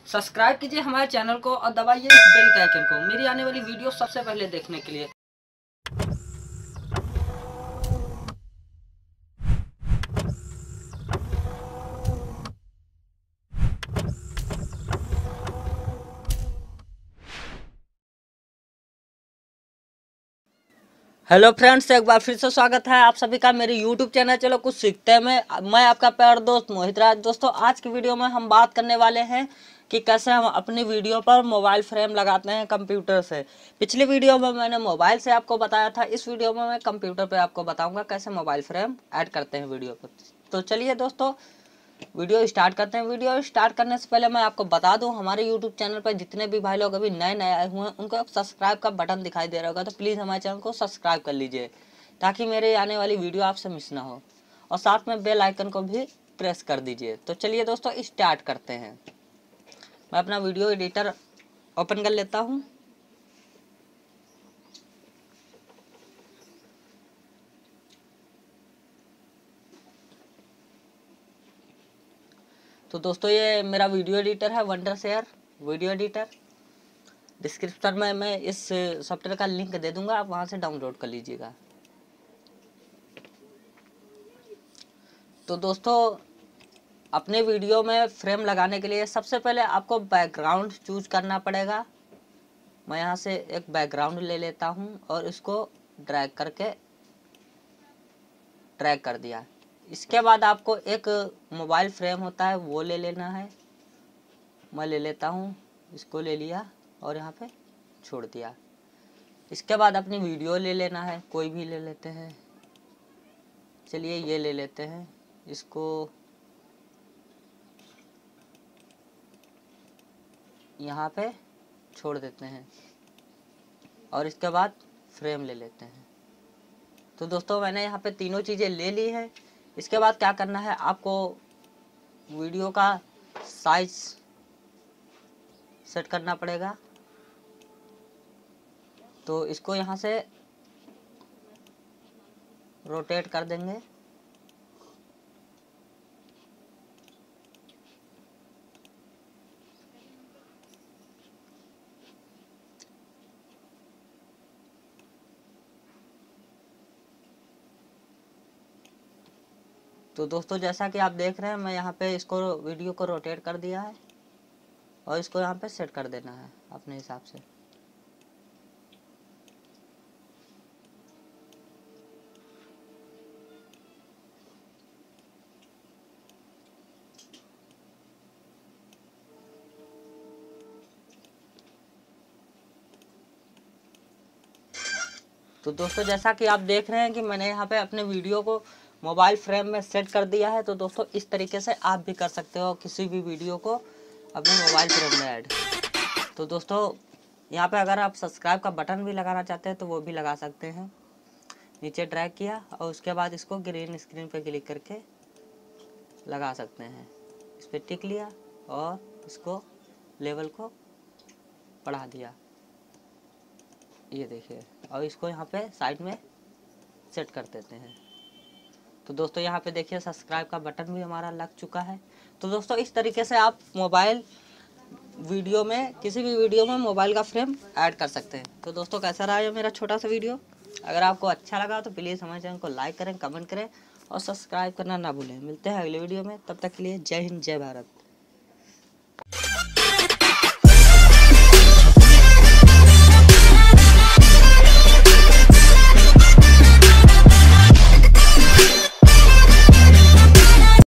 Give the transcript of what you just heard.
Subscribe कीजिए हमारे channel को और दबाइए इस बेल के आइकन को मेरी आने वाली वीडियो सबसे पहले देखने के लिए। हेलो फ्रेंड्स, एक बार फिर से स्वागत है आप सभी का मेरे यूट्यूब चैनल चलो कुछ सीखते हैं मैं आपका प्यार दोस्त मोहित राज। दोस्तों, आज की वीडियो में हम बात करने वाले हैं कि कैसे हम अपनी वीडियो पर मोबाइल फ्रेम लगाते हैं कंप्यूटर से। पिछली वीडियो में मैंने मोबाइल से आपको बताया था, इस वीडियो में मैं कंप्यूटर पर आपको बताऊंगा कैसे मोबाइल फ्रेम ऐड करते हैं वीडियो पर। तो चलिए दोस्तों, वीडियो स्टार्ट करते हैं। वीडियो स्टार्ट करने से पहले मैं आपको बता दूं, हमारे यूट्यूब चैनल पर जितने भी भाई लोग अभी नए नए आए हुए हैं उनको सब्सक्राइब का बटन दिखाई दे रहा होगा, तो प्लीज़ हमारे चैनल को सब्सक्राइब कर लीजिए ताकि मेरे आने वाली वीडियो आपसे मिस ना हो, और साथ में बेल आइकन को भी प्रेस कर दीजिए। तो चलिए दोस्तों, स्टार्ट करते हैं। मैं अपना वीडियो एडिटर ओपन कर लेता हूँ। तो दोस्तों, ये मेरा वीडियो एडिटर है, वंडरशेयर वीडियो एडिटर। डिस्क्रिप्शन में मैं इस सॉफ्टवेयर का लिंक दे दूंगा, आप वहां से डाउनलोड कर लीजिएगा। तो दोस्तों, अपने वीडियो में फ्रेम लगाने के लिए सबसे पहले आपको बैकग्राउंड चूज करना पड़ेगा। मैं यहाँ से एक बैकग्राउंड ले लेता हूँ और इसको ड्रैग कर दिया। इसके बाद आपको एक मोबाइल फ्रेम होता है वो ले लेना है। मैं ले लेता हूँ, इसको ले लिया और यहाँ पे छोड़ दिया। इसके बाद अपनी वीडियो ले लेना है, कोई भी ले लेते हैं। चलिए ये ले लेते हैं, इसको यहाँ पे छोड़ देते हैं और इसके बाद फ्रेम ले लेते हैं। तो दोस्तों, मैंने यहाँ पे तीनों चीज़ें ले ली है। इसके बाद क्या करना है, आपको वीडियो का साइज सेट करना पड़ेगा। तो इसको यहाँ से रोटेट कर देंगे। तो दोस्तों, जैसा कि आप देख रहे हैं, मैं यहाँ पे इसको वीडियो को रोटेट कर दिया है और इसको यहाँ पे सेट कर देना है अपने हिसाब से। तो दोस्तों, जैसा कि आप देख रहे हैं कि मैंने यहाँ पे अपने वीडियो को मोबाइल फ्रेम में सेट कर दिया है। तो दोस्तों, इस तरीके से आप भी कर सकते हो किसी भी वीडियो को अपने मोबाइल फ्रेम में ऐड। तो दोस्तों, यहाँ पे अगर आप सब्सक्राइब का बटन भी लगाना चाहते हैं तो वो भी लगा सकते हैं। नीचे ड्रैग किया और उसके बाद इसको ग्रीन स्क्रीन पे क्लिक करके लगा सकते हैं। इस पर टिक लिया और इसको लेवल को बढ़ा दिया, ये देखिए, और इसको यहाँ पे साइड में सेट कर देते हैं। तो दोस्तों, यहाँ पे देखिए सब्सक्राइब का बटन भी हमारा लग चुका है। तो दोस्तों, इस तरीके से आप मोबाइल वीडियो में किसी भी वीडियो में मोबाइल का फ्रेम ऐड कर सकते हैं। तो दोस्तों, कैसा रहा ये मेरा छोटा सा वीडियो? अगर आपको अच्छा लगा तो प्लीज़ हमारे चैनल को लाइक करें, कमेंट करें और सब्सक्राइब करना ना भूलें। मिलते हैं अगले वीडियो में, तब तक के लिए जय हिंद, जय भारत।